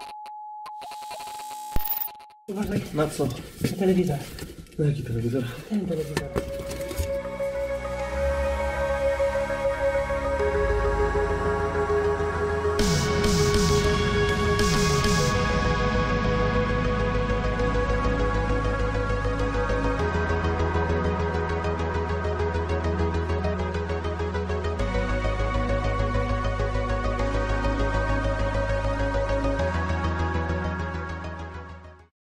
Uważaj Na co? na telewizor. Na jaki telewizor? Ten telewizor.